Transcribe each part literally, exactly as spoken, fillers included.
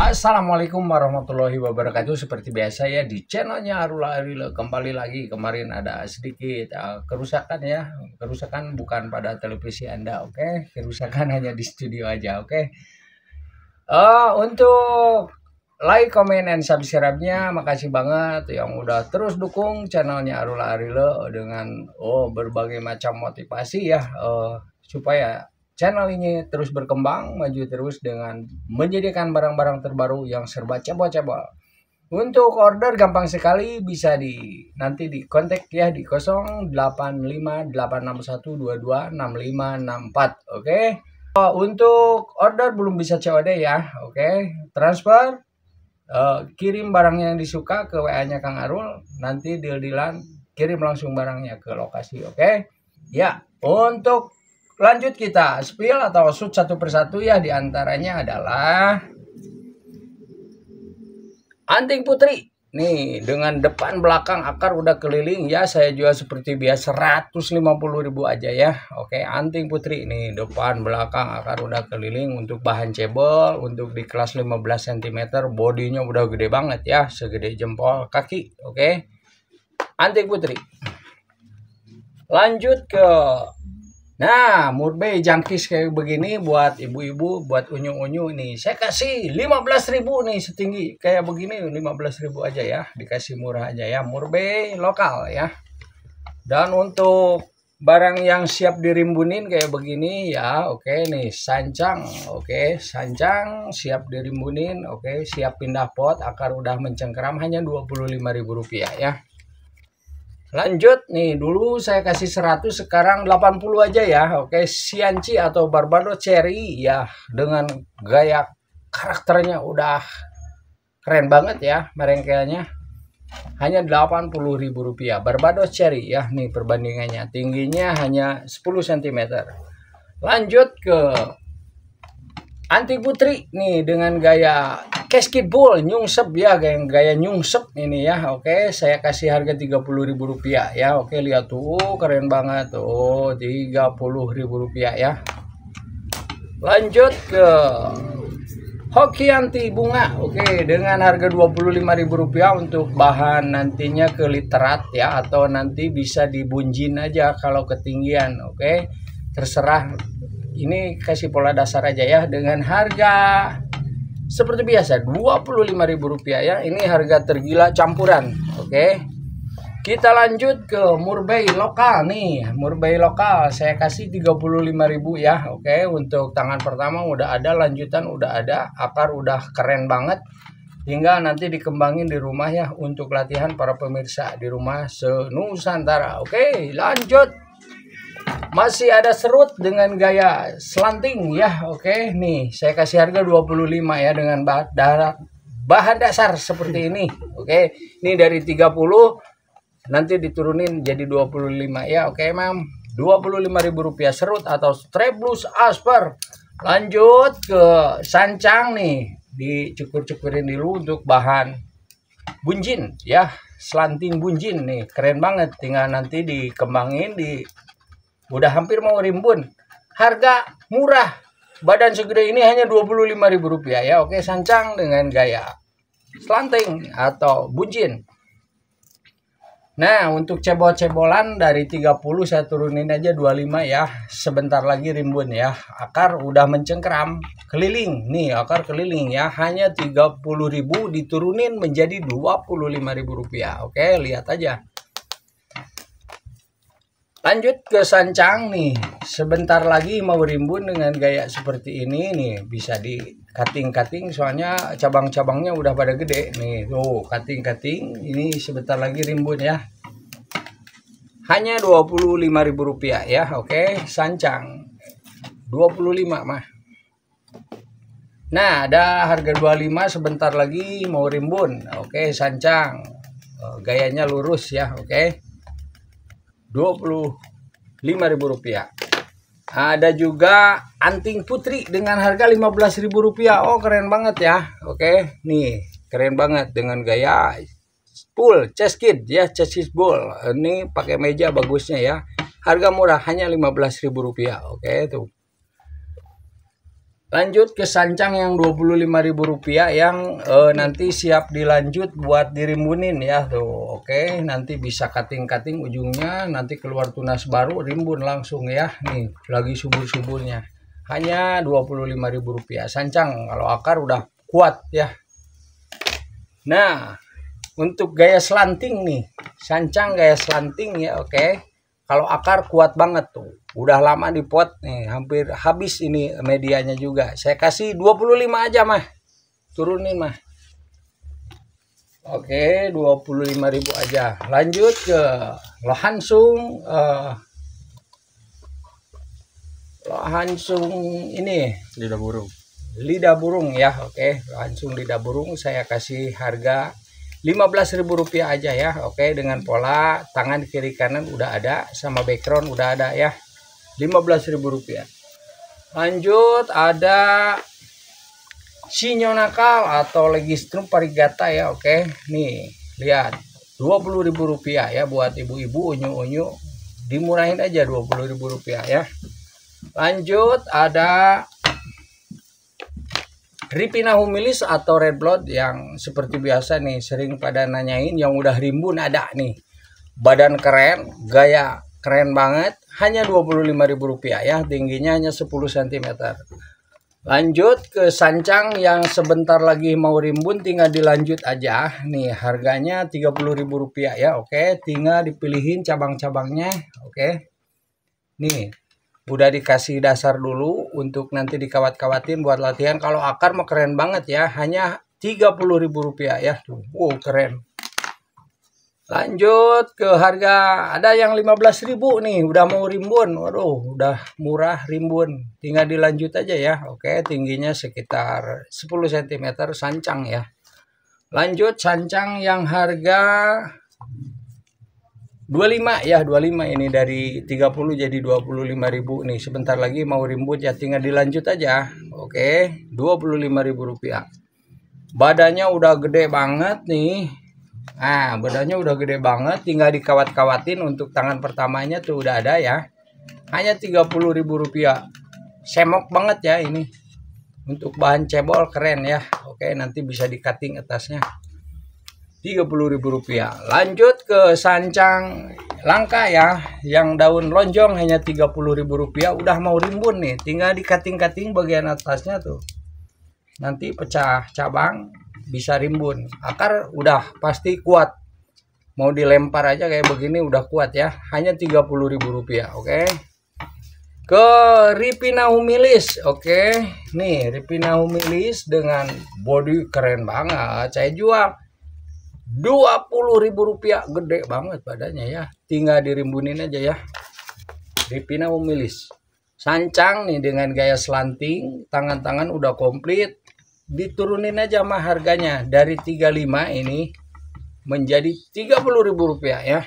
Assalamualaikum warahmatullahi wabarakatuh. Seperti biasa ya di channelnya Arula Arila kembali lagi. Kemarin ada sedikit uh, kerusakan ya. Kerusakan bukan pada televisi Anda, oke? Okay? Kerusakan hanya di studio aja, oke? Okay? Uh, untuk like, comment, and subscribe-nya makasih banget yang udah terus dukung channelnya Arula Arila dengan oh berbagai macam motivasi ya uh, supaya channel ini terus berkembang, maju terus dengan menjadikan barang-barang terbaru yang serba cebol-cebol. Untuk order gampang sekali, bisa di nanti di kontak ya di nol delapan lima delapan enam satu dua dua enam lima enam empat. Oke. Okay? Untuk order belum bisa C O D ya. Oke. Okay? Transfer uh, kirim barangnya yang disuka ke W A-nya Kang Arul, nanti deal-dealan kirim langsung barangnya ke lokasi. Oke. Okay? Ya, untuk lanjut kita spill atau shoot satu persatu ya, diantaranya adalah anting putri nih dengan depan belakang akar udah keliling ya, saya jual seperti biasa seratus lima puluh ribu aja ya. Oke, anting putri nih depan belakang akar udah keliling untuk bahan cebol, untuk di kelas lima belas sentimeter, bodinya udah gede banget ya, segede jempol kaki. Oke, anting putri. Lanjut ke nah, murbei jangkis kayak begini buat ibu-ibu, buat unyu-unyu nih. Saya kasih lima belas ribu nih, setinggi kayak begini lima belas ribu aja ya. Dikasih murah aja ya, murbei lokal ya. Dan untuk barang yang siap dirimbunin kayak begini ya, oke nih, sancang. Oke, sancang siap dirimbunin, oke, siap pindah pot, akar udah mencengkeram, hanya dua puluh lima ribu rupiah ya. Lanjut nih, dulu saya kasih seratus, sekarang delapan puluh aja ya. Oke, Sianci atau Barbados Cherry ya, dengan gaya karakternya udah keren banget ya, merengkelnya hanya delapan puluh ribu rupiah. Barbados Cherry ya, nih perbandingannya, tingginya hanya sepuluh sentimeter. Lanjut ke anting putri nih dengan gaya casket ball nyungsep ya, gaya gaya nyungsep ini ya. Oke, saya kasih harga tiga puluh ribu rupiah ya. Oke, lihat tuh, keren banget tuh, tiga puluh ribu rupiah ya. Lanjut ke hoki anti bunga. Oke, dengan harga dua puluh lima ribu rupiah untuk bahan nantinya ke literat ya, atau nanti bisa dibunjin aja kalau ketinggian. Oke, terserah. Ini kasih pola dasar aja ya, dengan harga seperti biasa dua puluh lima ribu rupiah ya. Ini harga tergila campuran. Oke, kita lanjut ke murbei lokal nih. Murbei lokal saya kasih tiga puluh lima ribu ya. Oke, untuk tangan pertama udah ada, lanjutan udah ada, akar udah keren banget, hingga nanti dikembangin di rumah ya, untuk latihan para pemirsa di rumah senusantara. Oke, lanjut. Masih ada serut dengan gaya slanting ya. Oke, nih saya kasih harga dua puluh lima ya, dengan bahan dasar seperti ini. Oke, ini dari tiga puluh nanti diturunin jadi dua puluh lima ya. Oke, Mam, dua puluh lima ribu rupiah serut atau strapless asper. Lanjut ke sancang nih, dicukur-cukurin dulu untuk bahan bunjin ya, slanting bunjin nih, keren banget, tinggal nanti dikembangin di udah hampir mau rimbun. Harga murah, badan segede ini hanya dua puluh lima ribu rupiah ya. Oke, sancang dengan gaya slanting atau bunjin. Nah, untuk cebol-cebolan dari tiga puluh saya turunin aja dua puluh lima ya. Sebentar lagi rimbun ya. Akar udah mencengkeram, keliling. Nih, akar keliling ya. Hanya tiga puluh ribu diturunin menjadi dua puluh lima ribu rupiah. Oke, lihat aja. Lanjut ke sancang nih, sebentar lagi mau rimbun dengan gaya seperti ini nih, bisa di cutting-cutting soalnya cabang-cabangnya udah pada gede nih. Tuh, cutting-cutting, ini sebentar lagi rimbun ya. Hanya dua puluh lima ribu rupiah ya. Oke, sancang dua puluh lima mah. Nah, ada harga dua puluh lima, sebentar lagi mau rimbun. Oke, sancang. Gayanya lurus ya, oke. dua puluh lima ribu rupiah. Ada juga anting putri dengan harga lima belas ribu rupiah. Oh, keren banget ya. Oke, nih keren banget dengan gaya full chest kit ya, chest ball. Ini pakai meja bagusnya ya. Harga murah hanya lima belas ribu rupiah. Oke, tuh. Lanjut ke sancang yang dua puluh lima ribu rupiah yang eh, nanti siap dilanjut buat dirimbunin ya tuh. Oke, nanti bisa cutting-cutting ujungnya, nanti keluar tunas baru rimbun langsung ya. Nih, lagi subur-suburnya. Hanya dua puluh lima ribu rupiah. Sancang kalau akar udah kuat ya. Nah, untuk gaya slanting nih. Sancang gaya slanting ya, oke. Kalau akar kuat banget tuh. Udah lama di pot nih, hampir habis ini medianya juga. Saya kasih dua puluh lima aja mah. Turunin mah. Oke, dua puluh lima ribu aja. Lanjut ke lohansung uh, lohansung ini lidah burung. Lidah burung ya, oke. Lohansung lidah burung saya kasih harga lima belas ribu rupiah aja ya. Oke, dengan pola tangan kiri kanan udah ada, sama background udah ada ya. lima belas ribu rupiah. Lanjut ada sinyo nakal atau legistrum parigata ya. Oke, nih lihat dua puluh ribu rupiah ya buat ibu-ibu unyu-unyu, dimurahin aja dua puluh ribu rupiah ya. Lanjut ada Ripina humilis atau red blood yang seperti biasa nih sering pada nanyain, yang udah rimbun ada nih. Badan keren, gaya keren banget, hanya dua puluh lima ribu rupiah ya, tingginya hanya sepuluh sentimeter. Lanjut ke sancang yang sebentar lagi mau rimbun, tinggal dilanjut aja. Nih harganya tiga puluh ribu rupiah ya, oke. Tinggal dipilihin cabang-cabangnya, oke. Nih udah dikasih dasar dulu untuk nanti dikawat-kawatin buat latihan. Kalau akar mah keren banget ya, hanya tiga puluh ribu rupiah ya. Tuh, wow keren. Lanjut ke harga, ada yang lima belas ribu nih, udah mau rimbun. Waduh, udah murah rimbun. Tinggal dilanjut aja ya. Oke, tingginya sekitar sepuluh sentimeter sancang ya. Lanjut sancang yang harga dua puluh lima ya, dua puluh lima ini dari tiga puluh jadi dua puluh lima ribu nih. Sebentar lagi mau rimbun ya, tinggal dilanjut aja. Oke, dua puluh lima ribu rupiah. Badannya udah gede banget nih. Nah, badannya udah gede banget, tinggal dikawat-kawatin. Untuk tangan pertamanya tuh udah ada ya. Hanya tiga puluh ribu rupiah. Semok banget ya ini. Untuk bahan cebol keren ya. Oke, nanti bisa di-cutting atasnya. tiga puluh ribu rupiah. Lanjut ke sancang langka ya, yang daun lonjong hanya tiga puluh ribu rupiah. Udah mau rimbun nih, tinggal di cutting-cutting bagian atasnya tuh. Nanti pecah cabang, bisa rimbun. Akar udah pasti kuat. Mau dilempar aja kayak begini udah kuat ya. Hanya tiga puluh ribu rupiah, oke. Ke Ripina humilis, oke. Nih, Ripina humilis dengan body keren banget. Saya jual dua puluh ribu rupiah, gede banget badannya ya. Tinggal dirimbunin aja ya. Ripina humilis. Sancang nih dengan gaya slanting, tangan-tangan udah komplit. Diturunin aja mah harganya dari tiga puluh lima ini menjadi tiga puluh ribu rupiah ya.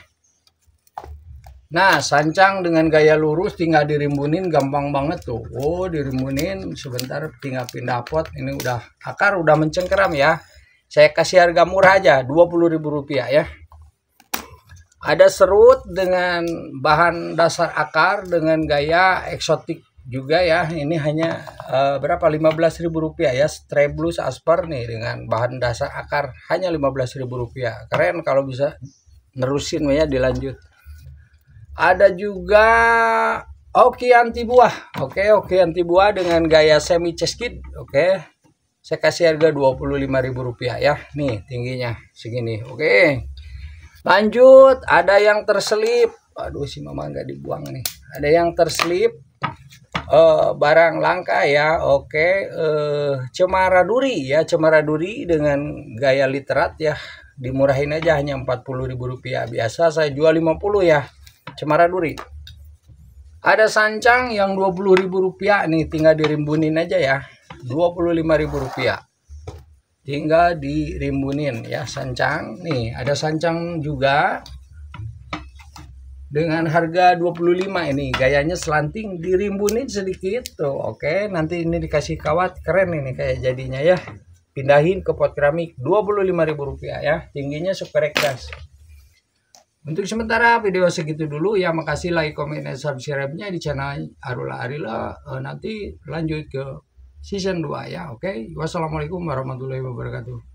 Nah, sancang dengan gaya lurus tinggal dirimbunin, gampang banget tuh. Oh, dirimbunin sebentar tinggal pindah pot. Ini udah akar udah mencengkeram ya. Saya kasih harga murah aja, dua puluh ribu rupiah ya. Ada serut dengan bahan dasar akar dengan gaya eksotik juga ya. Ini hanya uh, berapa? lima belas ribu rupiah ya. Streblus asper nih dengan bahan dasar akar hanya lima belas ribu rupiah. Keren kalau bisa nerusin ya, dilanjut. Ada juga oki anti buah. Oke, oki anti buah dengan gaya semi cheskid. Oke. Saya kasih harga dua puluh lima ribu rupiah ya. Nih tingginya segini. Oke. Lanjut ada yang terselip. Aduh si mama nggak dibuang nih. Ada yang terselip. Uh, barang langka ya. Oke. Uh, cemara duri ya. Cemara duri dengan gaya literat ya. Dimurahin aja hanya empat puluh ribu rupiah. Biasa saya jual lima puluh ya. Cemara duri. Ada sancang yang dua puluh ribu rupiah nih. Tinggal dirimbunin aja ya. dua puluh lima ribu rupiah. Tinggal dirimbunin ya sancang. Nih, ada sancang juga dengan harga dua puluh lima ini. Gayanya slanting, dirimbunin sedikit tuh. Oke, nanti ini dikasih kawat, keren ini kayak jadinya ya. Pindahin ke pot keramik dua puluh lima ribu rupiah ya. Tingginya super gas. Untuk sementara video segitu dulu ya. Makasih like, komen, dan subscribe-nya di channel Arula Arila. Nanti lanjut ke season dua ya. Oke. Wassalamualaikum warahmatullahi wabarakatuh.